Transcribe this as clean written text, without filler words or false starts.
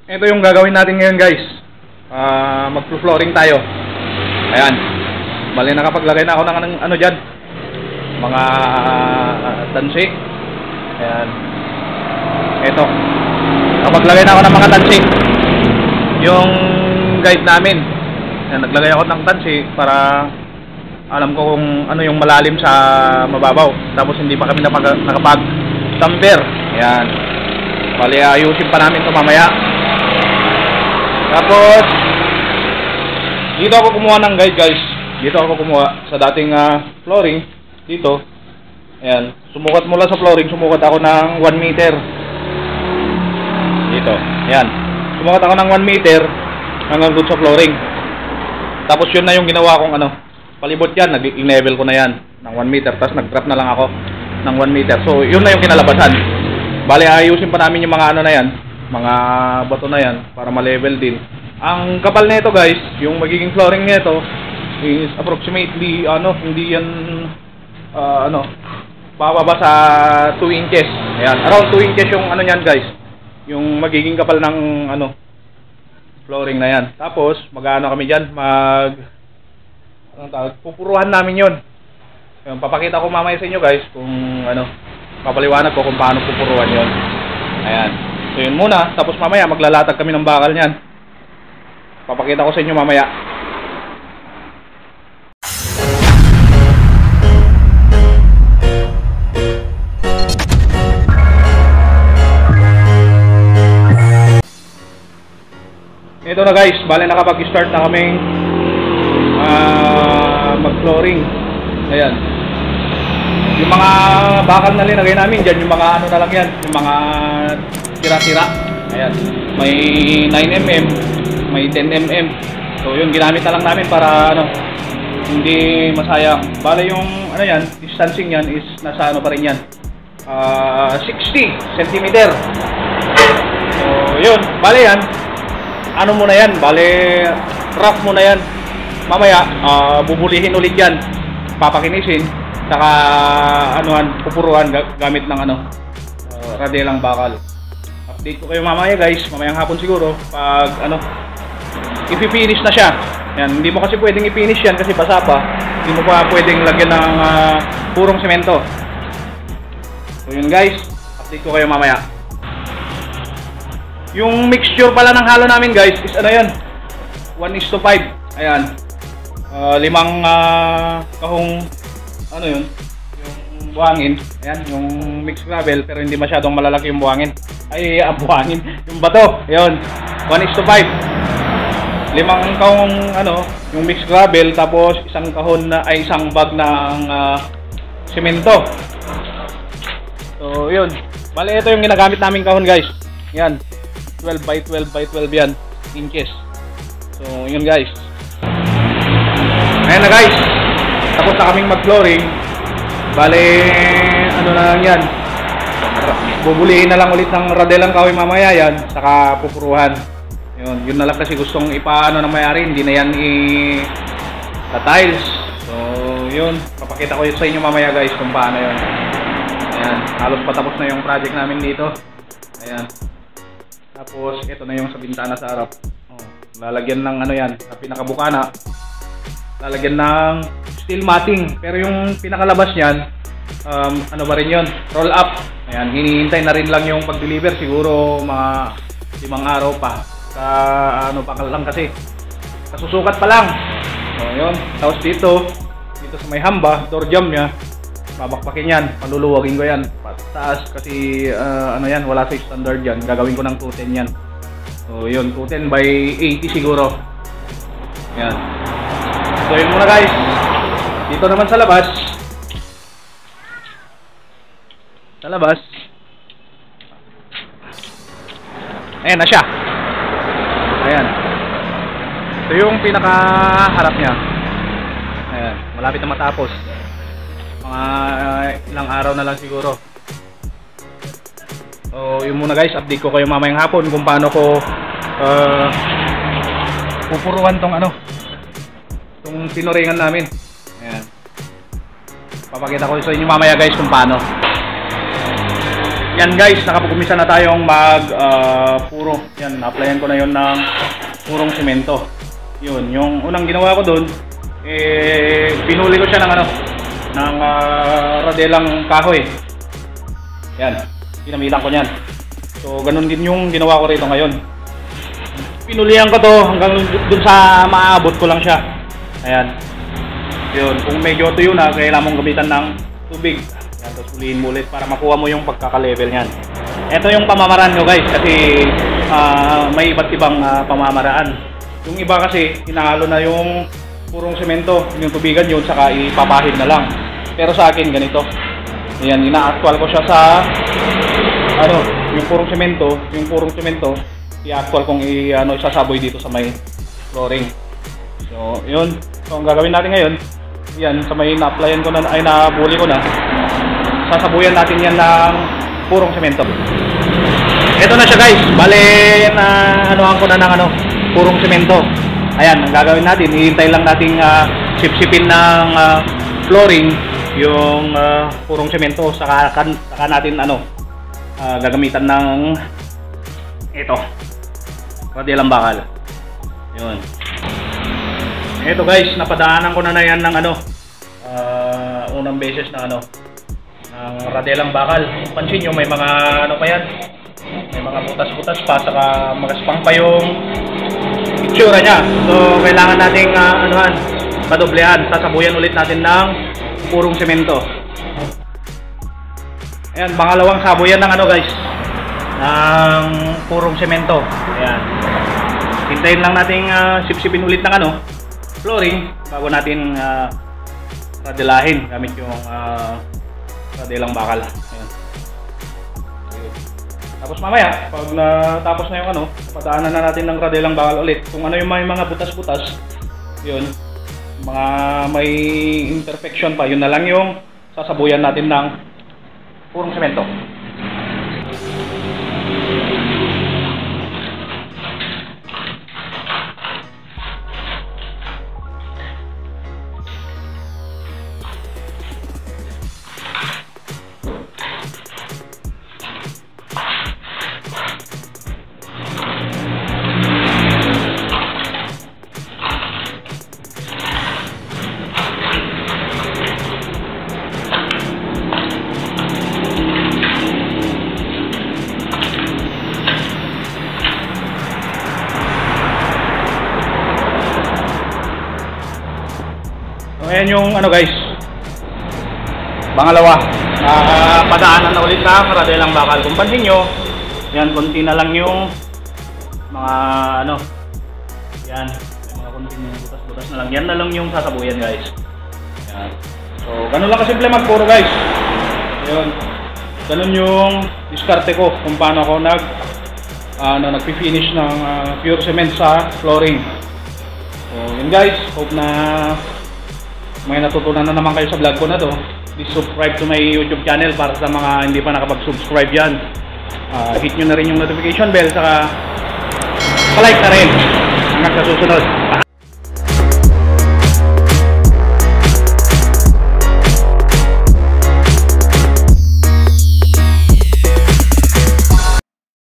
Ito yung gagawin natin ngayon, guys. Mag-flooring tayo. Ayan. Bali, nakapaglagay na ako ng ano dyan. Mga tansi. Ayan. Ito. Nakapaglagay na ako ng mga tansi. Yung guide namin. Ayan, naglagay ako ng tansi para alam ko kung ano yung malalim sa mababaw. Tapos hindi pa kami nakapag-tamper. Ayan. Bali, ayusin pa namin ito mamaya. Tapos dito ako kumuha ng guide, guys. Dito ako kumuha sa dating flooring. Dito. Ayan. Sumukat mula sa flooring, sumukat ako ng 1 meter. Dito. Ayan. Sumukat ako ng 1 meter hanggang doon sa flooring. Tapos yun na yung ginawa kong ano. Palibot yan. Nag-level ko na yan ng 1 meter. Tapos nag-drop na lang ako ng 1 meter. So yun na yung kinalabasan. Bali, ayusin pa namin yung mga ano na yan. Mga bato na yan para ma-level din. Ang kapal nito, guys, yung magiging flooring nito is approximately hindi yan bababa sa 2 inches. Ayan, around 2 inches yung ano niyan, guys. Yung magiging kapal ng flooring na yan. Tapos mag-ano kami diyan, pupuruhan namin 'yon. Papakita ko mamaya sa inyo, guys, kung papaliwanag ko kung paano pupuruhan 'yon. Ayan. So yun muna, tapos mamaya maglalatag kami ng bakal niyan. Papakita ko sa inyo mamaya. Ito na, guys, bale nakapag-start na kaming mag-flooring. Ayan. Yung mga bakal na linagay namin dyan, yung mga ano na lang yan, yung mga tira-tira. Ayan. May 9mm, may 10mm. So yun, ginamit na lang namin para hindi masayang. Bale yung yan, distancing yan is nasa pa rin yan, 60 cm. So yun, bale yan, muna yan, bale rough muna yan. Mamaya bubulihin ulit yan, papakinisin, saka pupuruhan gamit ng radelang bakal. Update ko kayo mamaya, guys, mamayang hapon siguro pag i-finish na siya. Yan, hindi mo kasi pwedeng i-finish yan kasi basa pa. Hindi mo pa pwedeng lagyan ng purong semento. So yun, guys, update ko kayo mamaya. Yung mixture pala ng halo namin, guys, is 1:5. Ayan. 5 kahong yun, yung buhangin. Ayan, yung mixed gravel, pero hindi masyadong malalaki yung buhangin. Ay, buhangin, yung bato. Ayan, 1:5. 5 kahong yung mixed gravel, tapos isang bag ng semento. So yun, bale ito yung ginagamit naming kahon, guys. Yan, 12 by 12 by 12 yan inches. So yun, guys. Ayan na, guys, tapos na kaming mag-flooring. Bale na lang yan, bubulihin na lang ulit ng radelang kahoy mamaya yan, saka pupuruhan. Yun na lang kasi gustong ipaano ng may-ari, hindi na yan tiles. So yun, papakita ko yun sa inyo mamaya, guys, kung paano yun. Ayan, halos patapos na yung project namin dito. Ayan. Tapos ito na yung sa bintana sa harap. Lalagyan ng yan, sa pinakabukana, lalagyan ng steel matting. Pero yung pinakalabas niyan, ba rin yun, roll up. Ayan, hinihintay na rin lang yung pag-deliver, siguro mga 5 araw pa. Pa lang kasi kasusukat pa lang. So yun, tapos dito sa may hamba, door jamb nya, babakbakin yan, paluluwagin ko yan pataas kasi yan, wala sa standard yan. Gagawin ko ng 210 yan. So yun, 210 by 80 siguro. Yan. So yun muna, guys. Dito naman sa labas. Ayan na siya. Ayan. Ito yung pinakaharap niya. Ayan, malapit na matapos. Mga ilang araw na lang siguro. So yun muna, guys, update ko kayo mamayang hapon kung paano ko pupuruan tong tinuringan namin. Ayan. Papakita ko sa inyo mamaya, guys, kung paano. yan guys, nakapag-umisa na tayong puro. Yan, na-applyan ko na yon ng purong semento. Yun, yung unang ginawa ko doon, pinuli ko siya ng radelang kahoy. Yan, ginamitan ko niyan. So, ganun din yung ginawa ko rito ngayon. Pinulihan ko to hanggang dun sa maabot ko lang siya. Ayan. Yun, kung medyo tuyo na, kailangan mong gamitan ng tubig. Yan, tapos ulihin mo ulit para makuha mo yung pagkaka-level niyan. Ito yung pamamaraan nyo guys, kasi may iba't ibang pamamaraan. Yung iba kasi, hinahalo na yung purong semento, yung tubigan yun, saka ipapahid na lang. Pero sa akin, ganito. Ayan, ina-actual ko siya sa, yung purong semento, i-actual kong isasaboy dito sa may flooring. So, yun. So, ang gagawin natin ngayon, yan, sa may na-applyan ko na, ay nabuli ko na, sasabuyan natin yan ng purong semento. Ito na siya guys, bale na anuhan ko na ng purong semento. Ayan, ang gagawin natin, hihintay lang nating sip-sipin ng flooring yung purong semento, saka natin gagamitan ng ito, radelang bakal. Yun. Ito guys, napadaanan ko na yan ng unang beses na ng radelang bakal. Pansin nyo, may mga pa yan, may mga butas-butas pa, saka magaspang pa yung itsura nya. So kailangan nating madoblehan. Sasabuyan ulit natin ng purong semento. Ayan, pangalawang sabuyan ng guys, ng purong semento. Ayan, hintayin lang nating sip-sipin ulit ng flooring bago natin radelahin gamit yung radelang bakal. Ayan. Tapos mamaya, pag natapos na yung padaanan na natin ng radelang bakal ulit. Kung yung may mga butas-butas, yun, mga may imperfection pa, yun na lang yung sasabuyan natin ng purong semento. Ayan yung guys, pangalawa, padaanan na ulit ng radelang bakal. Kung pansin nyo, yan, konti na lang yung mga yan, may mga konting butas-butas na lang. Yan na lang yung sasabuyan guys. Yan. So ganun lang kasimple magpuro guys. Yun, ganun yung diskarte ko kung paano ako nagpi-finish ng pure cement sa flooring. So yun guys, hope na may natutunan na naman kayo sa vlog ko na to. Please subscribe to my YouTube channel para sa mga hindi pa nakapag-subscribe yan. Hit nyo na rin yung notification bell, saka pa-like na rin. Hanggang sa susunod.